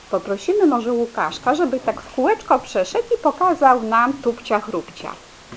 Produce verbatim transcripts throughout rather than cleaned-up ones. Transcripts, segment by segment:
Poprosimy może Łukaszka, żeby tak w kółeczko przeszedł i pokazał nam tupcia chrupcia.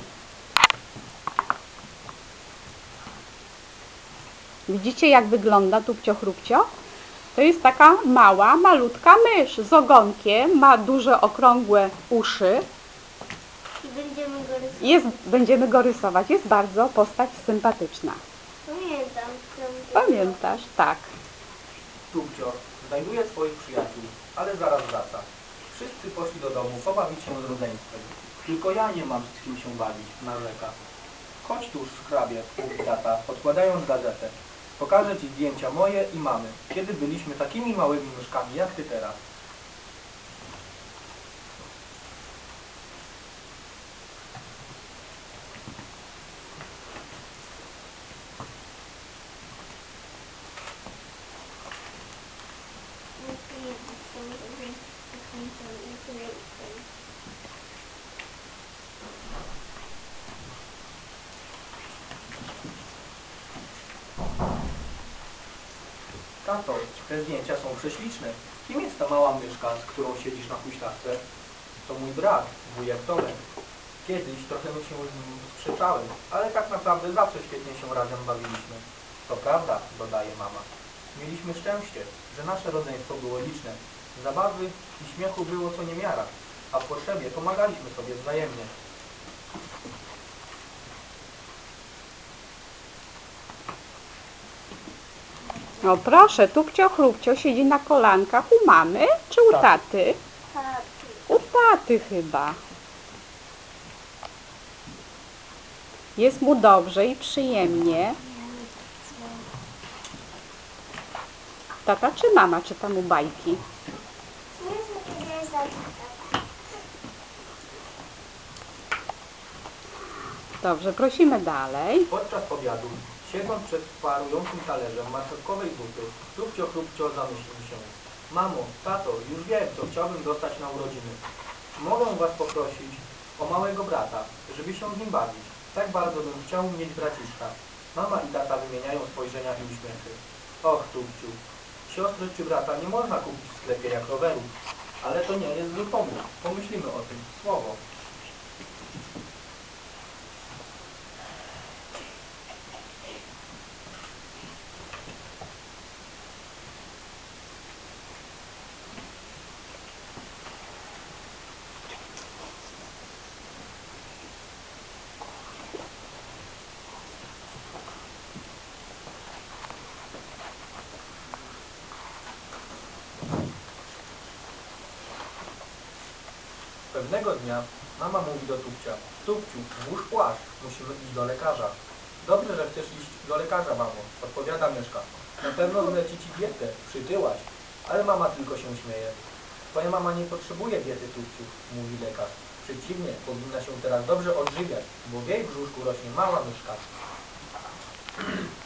Widzicie, jak wygląda tupcio chrupcio? To jest taka mała, malutka mysz z ogonkiem, ma duże, okrągłe uszy. I będziemy go rysować. Jest, będziemy go rysować. Jest bardzo postać sympatyczna. Pamiętam. Pamiętasz? Tak. Tupcio znajduje swoich przyjaciół, ale zaraz wraca. Wszyscy poszli do domu pobawić się z rodzeństwem. Tylko ja nie mam z kim się bawić, narzeka. Chodź tu, szkrabie, mówi tata, odkładając gazetę. Pokażę ci zdjęcia moje i mamy, kiedy byliśmy takimi małymi myszkami jak ty teraz. Tato, te zdjęcia są prześliczne. Kim jest ta mała myszka, z którą siedzisz na huśtawce? To mój brat, wujek Tomek. Kiedyś trochę my się z nim sprzeczałem, ale tak naprawdę zawsze świetnie się razem bawiliśmy. To prawda, dodaje mama. Mieliśmy szczęście, że nasze rodzeństwo było liczne. Zabawy i śmiechu było co niemiara, a w potrzebie pomagaliśmy sobie wzajemnie. No proszę, tupcio chrupcio siedzi na kolankach u mamy czy u taty? U taty chyba. Jest mu dobrze i przyjemnie. Tata czy mama czyta mu bajki? Dobrze, prosimy dalej. Podczas obiadu, siedząc przed parującym talerzem marchewkowej zupy, tupcio chrupcio zamyślił się. Mamo, tato, już wiem, co chciałbym dostać na urodziny. Czy mogę was poprosić o małego brata, żeby się z nim bawić? Tak bardzo bym chciał mieć braciszka. Mama i tata wymieniają spojrzenia i uśmiechy. Och, tupciu, siostry czy brata nie można kupić w sklepie jak roweru. Ale to nie jest zły pomysł. Pomyślimy o tym. Słowo. Pewnego dnia mama mówi do Tupcia: Tupciu, włóż płaszcz, musimy iść do lekarza. Dobrze, że chcesz iść do lekarza, mamo, odpowiada myszka. Na pewno zleci ci dietę, przytyłaś. Ale mama tylko się śmieje. Twoja mama nie potrzebuje diety, Tupciu, mówi lekarz. Przeciwnie, powinna się teraz dobrze odżywiać, bo w jej brzuszku rośnie mała myszka.